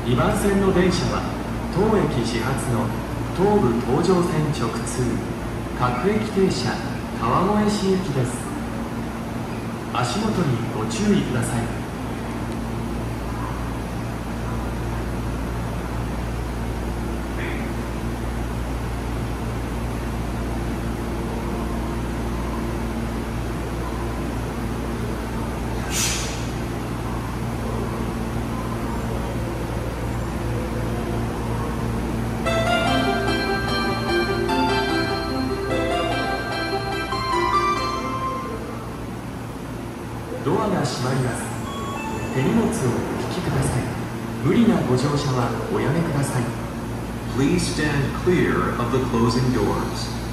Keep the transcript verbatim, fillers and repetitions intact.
にばん線の電車は当駅始発の東武東上線直通各駅停車川越市行きです。足元にご注意ください。ドアが閉まります。手荷物をお引きください。無理なご乗車はおやめください。 Please stand clear of the closing doors.